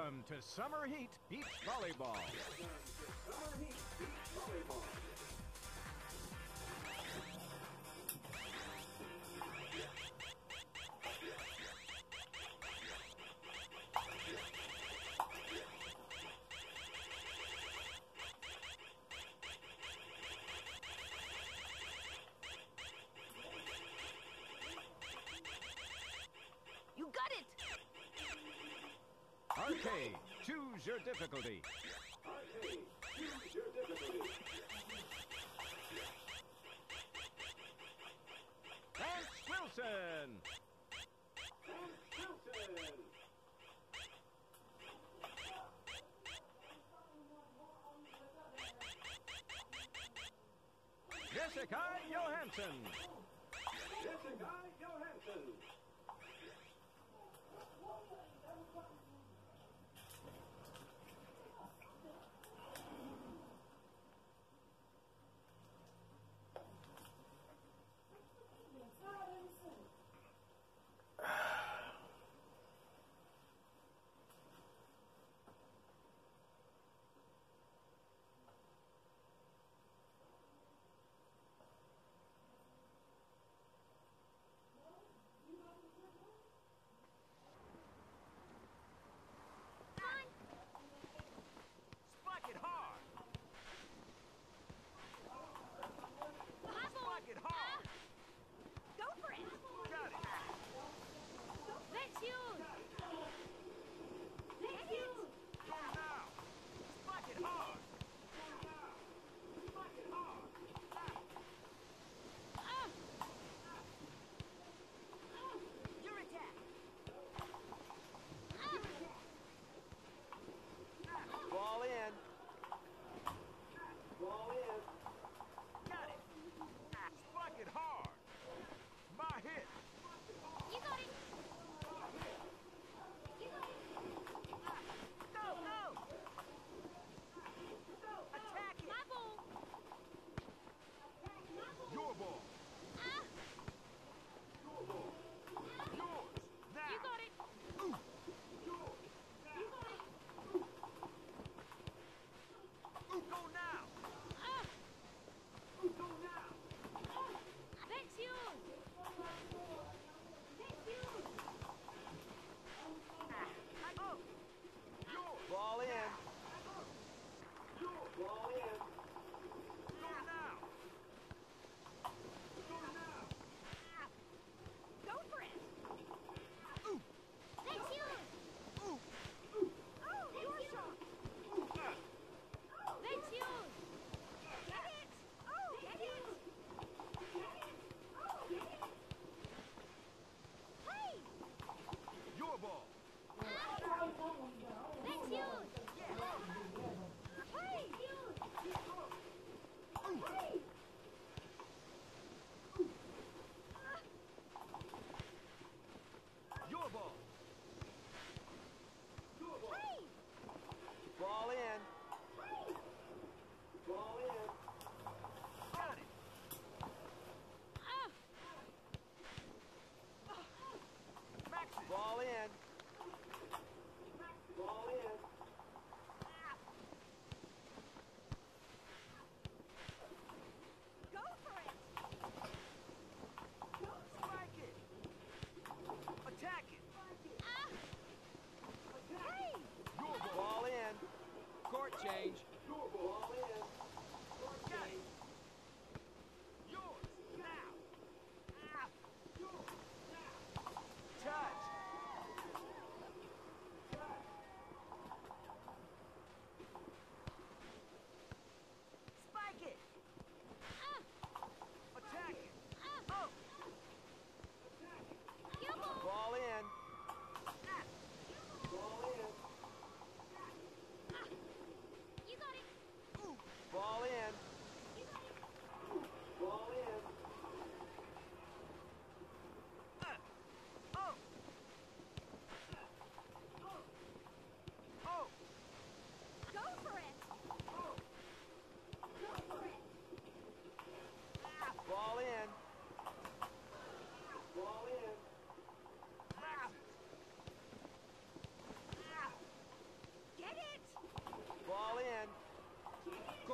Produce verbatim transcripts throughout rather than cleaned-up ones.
Welcome to Summer Heat Beach Volleyball. Welcome to Summer Heat Beach Volleyball. You got it! Arcade, choose your difficulty. Arcade, choose your difficulty. Lance Wilson. Lance Wilson. Jessica Johansson. Jessica Johansson.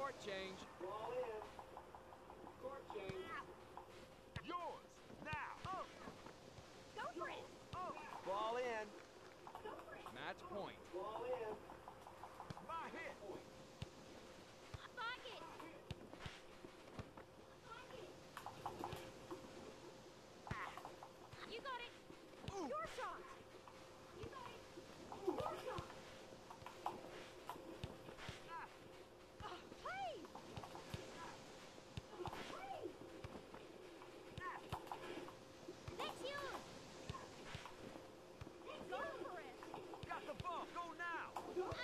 Court change. Ball in. Court change. Yours. Now. Oh, Go for it. oh. Ball in. Go for it. Match point. Ball in. My hit. Lock it. Lock it. You got it. Your shot. You got it. Your shot. Hey! Hey! That's yours. Go for it. Got the ball. Go now.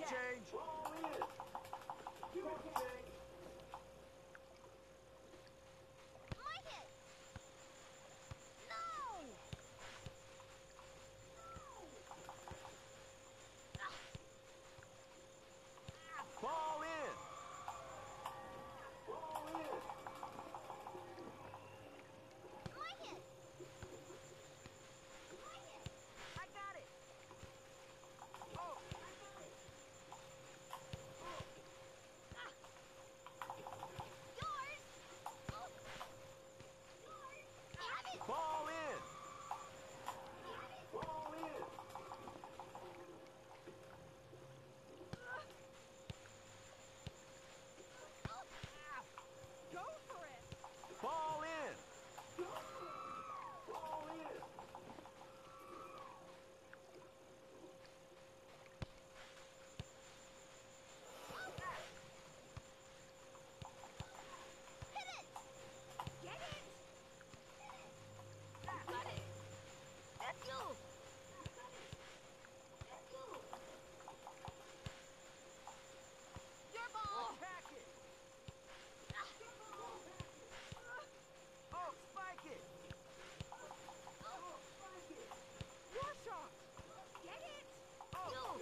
change. Ball in. Court change. My hit. No. Ball in. Ball in. My hit. My hit. I got it. Oh, I got it. Oh. Ah. Yours. Oh. Yours. Have it. Ball in. Have it. Ball in. Oh. Go for it. Ball in. Ball in. Hit it. Get it. Got it. That's you. That's you. Your ball. Attack it. Oh, spike it. Your shot. Get it. Oh. You.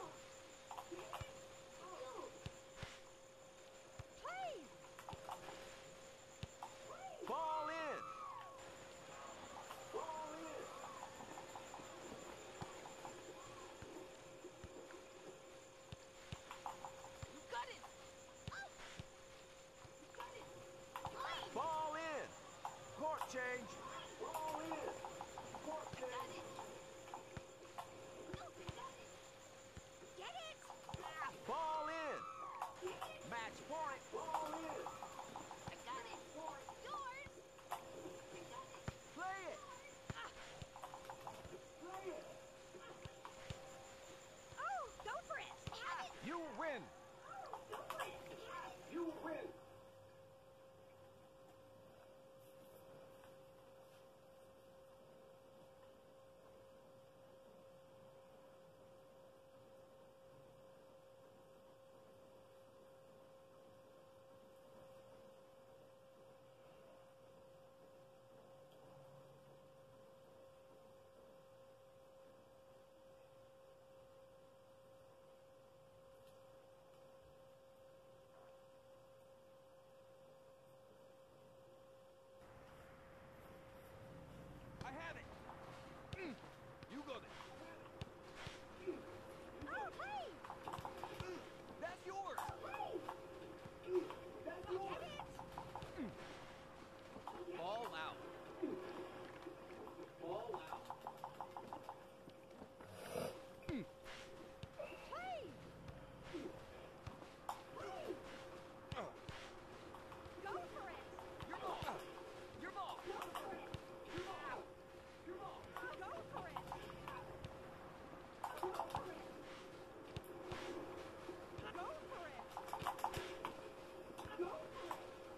Play. Ball in. Ball in. You got it. Oh. You got it. Play. Ball in. Court change. Ball in. Court Got change. it. No, you got it. Get it. Ball in. Match point. Ball in. I got it. Yours. I got it. Play it. Play it. Oh, go for it. Have it. You win. Go for it. Have it. You win. I have it. Mm. You got it. Oh, play. That's yours. That's Get yours. it. Ball out. Ball out. Play. Oh. Go for it. Your ball. Your ball. Go for it. Your ball. Your ball. Go for it. Go for it. Go for it. Go for it.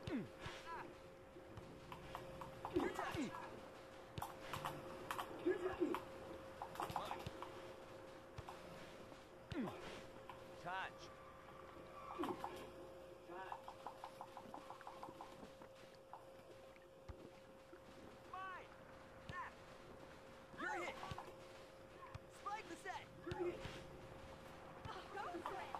Your touch. Your turn. Mine. Touch. Mine. Ah. You're hit. Spike the set. You're hit. Go for it.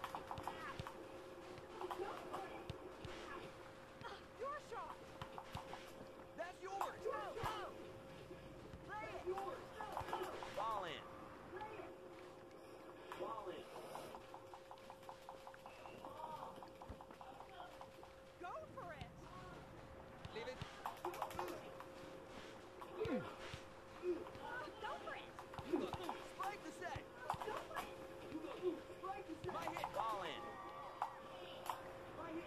Go for it. Your shot. That's yours. Go, go. Play it. Yours. Ball in. Play it. Ball in. Go for it. Leave it. Go for it. You got it. Spike the set. Go for it. Strike the set. My hit. Ball in. My hit.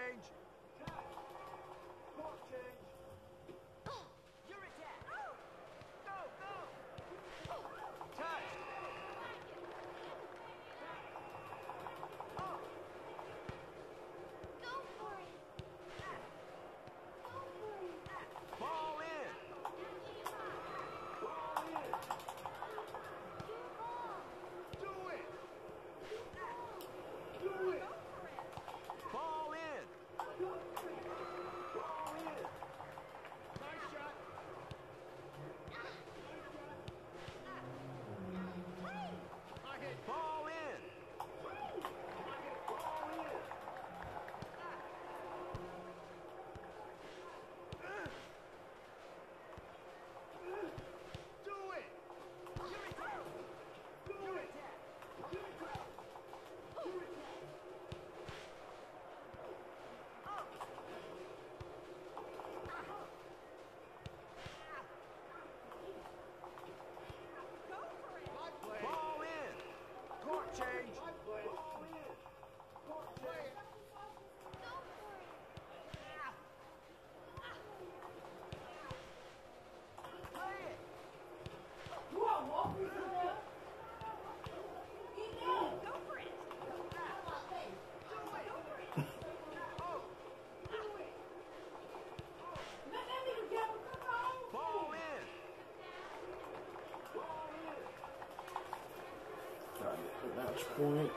change. Court change. Your attack. Go, go. Touch. Oh, Go for it. Go for it. Ball in. Ball in. Your ball. Do it. Do it. Ball in. Ball in. Nice shot. I hit. Ball in. Ball in. Do it. your attack. Do Your it. attack. Do it. Do it. Oh. Go for it. Hot play. Ball in. Court change. Hot play. Ball in. Court change. Go for it. Play it. Come on, Wolf. Eat that. Go for it. Oh. Do it. Let that nigga get him. Come on. Ball in. Ball in. Got it. Match point.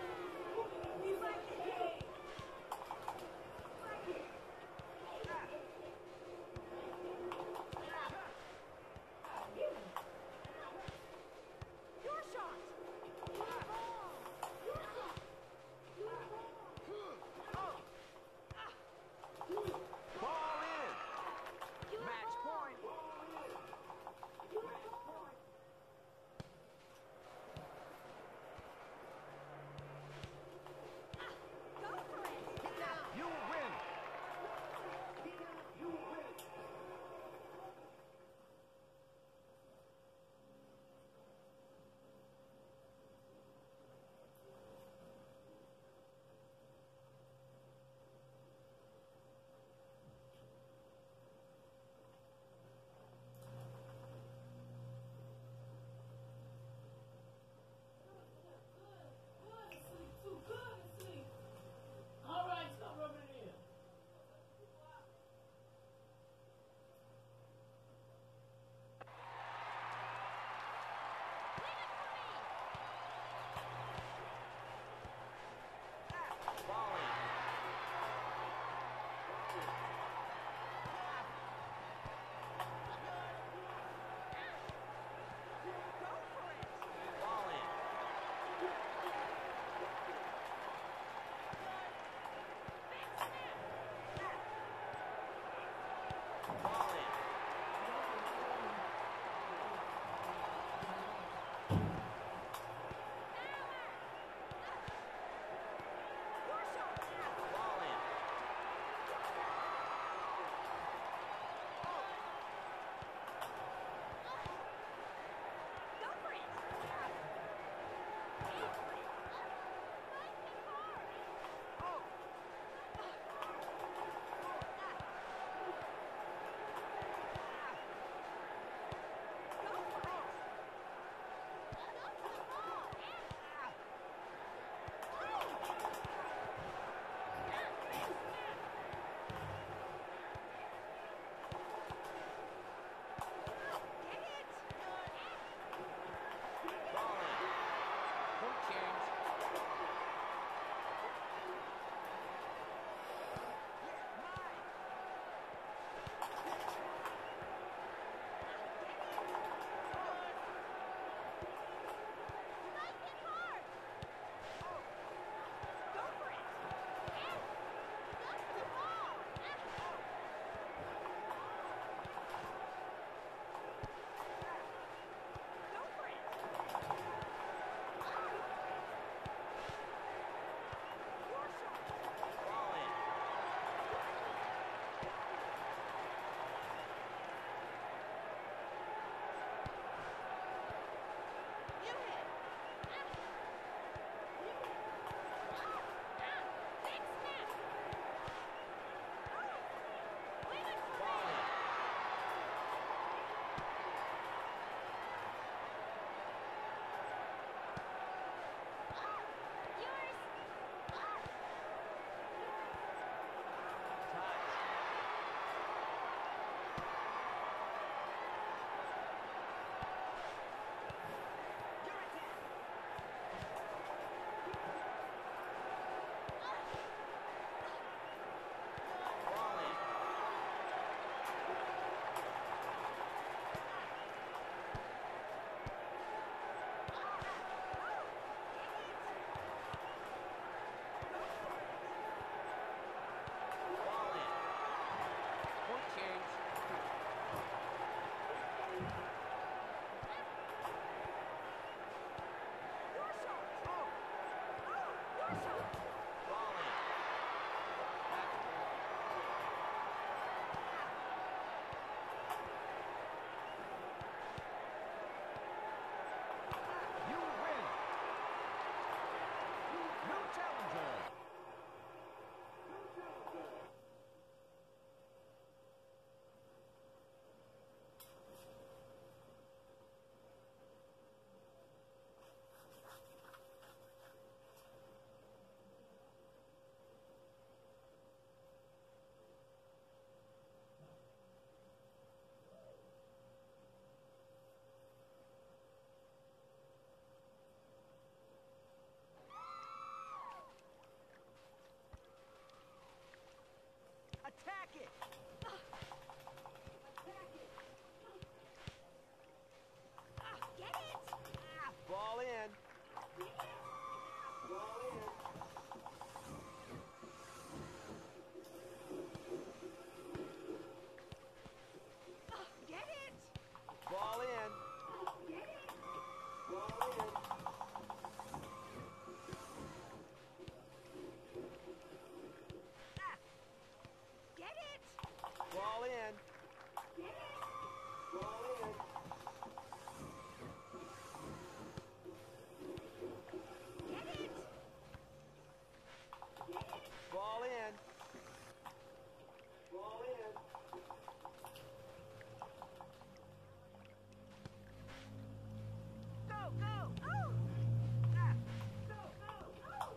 Your shot. Oh. Ball in. Match point. Ball in. Point change. Your shot! Oh! Oh! Your shot! Ball in. Match point. You win. New challenger. Attack it! Get it! Ball in. Get it! Ball in. Get it! Get it! Ball in. Get it! Get it! Ball in. Go, go! Oh! Go, go! Oh!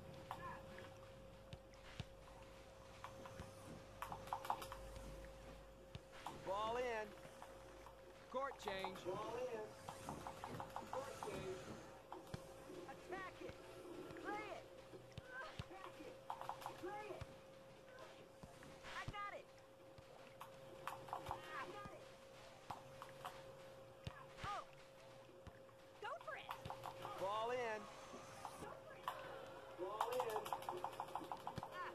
Ball in. Court change. Attack it! Play it! Attack it! Play it! I got it! I got it! Oh! Go for it! Ball in. Go for it! Ah!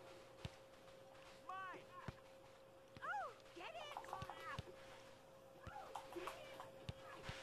Mine! Oh! Get it! Oh! Get it!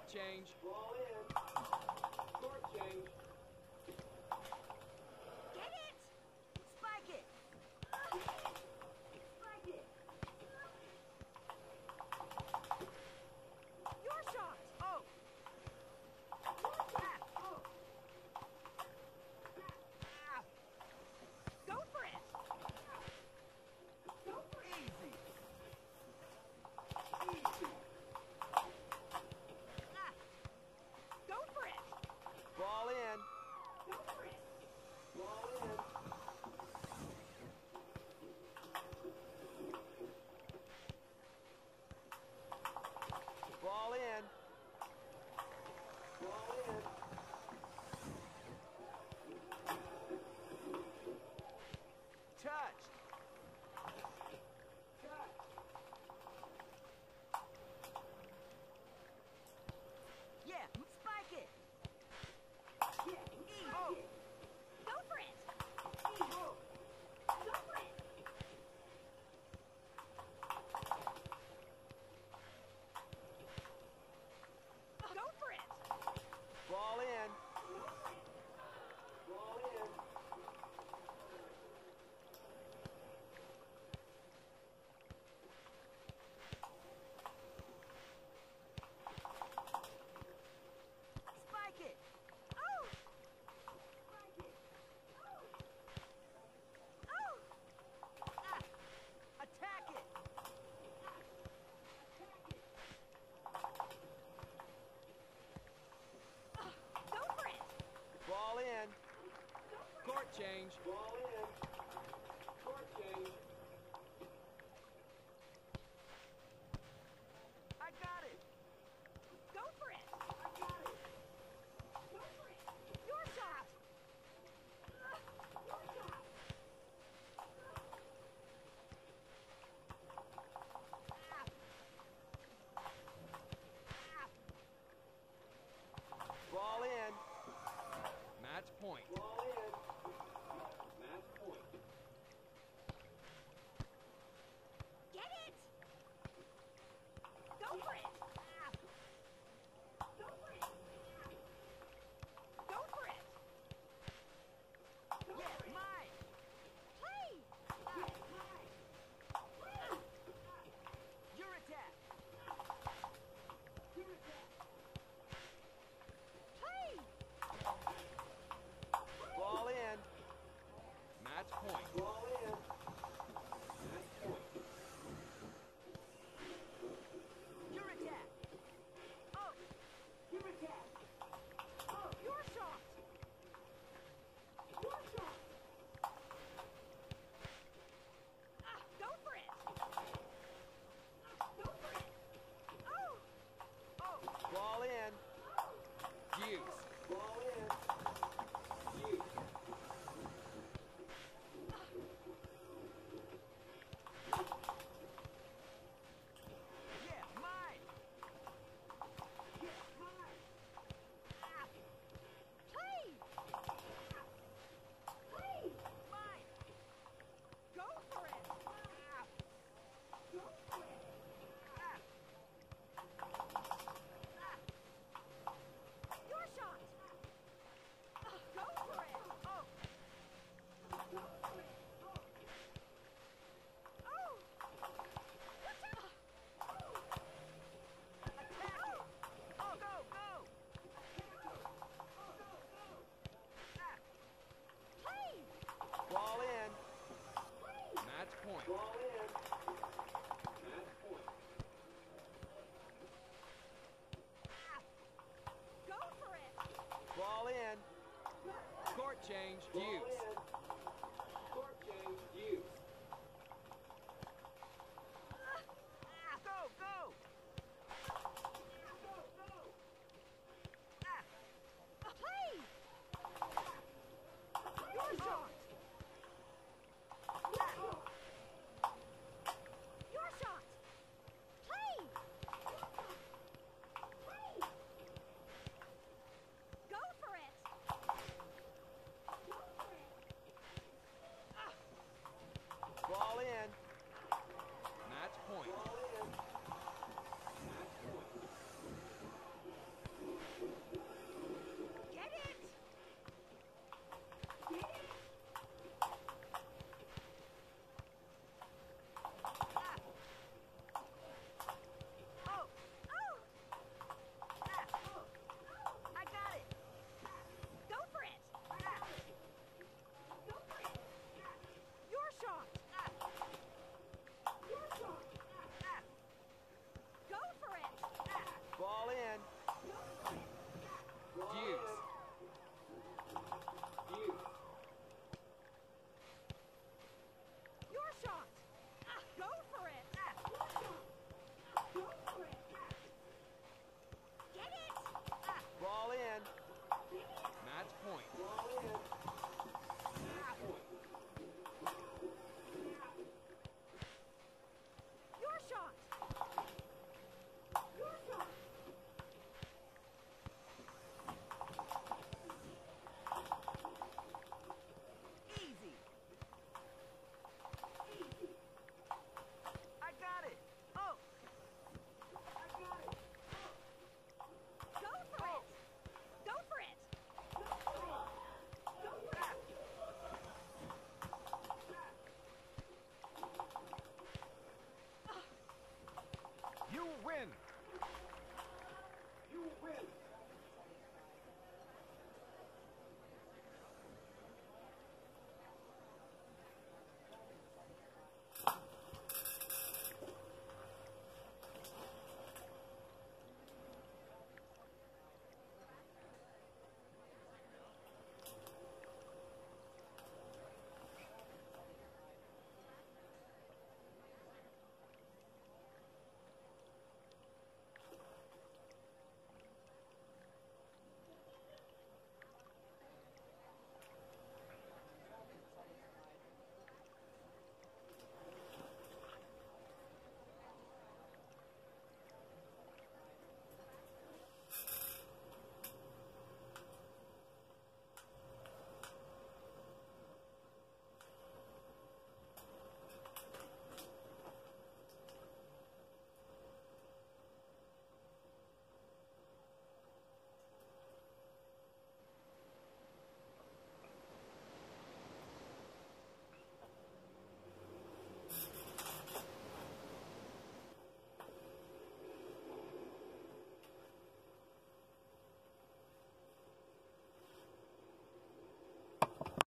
change. Ball in. Court change. Get it! Spike it! Spike it! Your shot! Oh! Your shot! Oh! Ah. Go for it! Go for it! Easy. Easy. Ah. Go for it! Ball in. Go for it! Ball in. Ball in. Ball in. Touched. Touch. Yeah, spike it! Yeah. Easy! Oh. Go for it! Oh. Go for it! Go for it! Ball in. Ball in. Spike it! Oh! Spike it! Oh! Oh! Ah! Attack it! Ah! Attack it! Ah, go for it! Ball in. Go for it! Court change. Ball in. Court change. I got it! Go for it! I got it. Go for it! Your shot! Ah, your shot! Ah. Ah. Ball in. Match point. Ball in. Match point. Get it! Go for it! Ah. Go for it! Ah. Go for it! Go Yeah, for it. mine! Play! Ah. Mine. Ah. Your attack! Your attack. Play! Ball in. Match point. Ball in. Match point. Your attack! Oh! Your attack. Oh! Your shot! Your shot. Ah! Go for it! Ah, go for it! Oh! Oh! Ball in. Oh! Deuce. Ball in. You. Yeah, mine! Yeah, mine. Ah. Play! Play! Mine! Go for it! Ah. Go for it! Ah. Ah. Your shot! Ah, go for it! Oh! Go for it! Oh! Oh! Watch out! Oh! Attack it! Oh, go, go! Ah. Play! Ball in. Play! Match point. Ball in. Match point. Ah. Go for it! Ball in. Court change. Ball Deuce. in.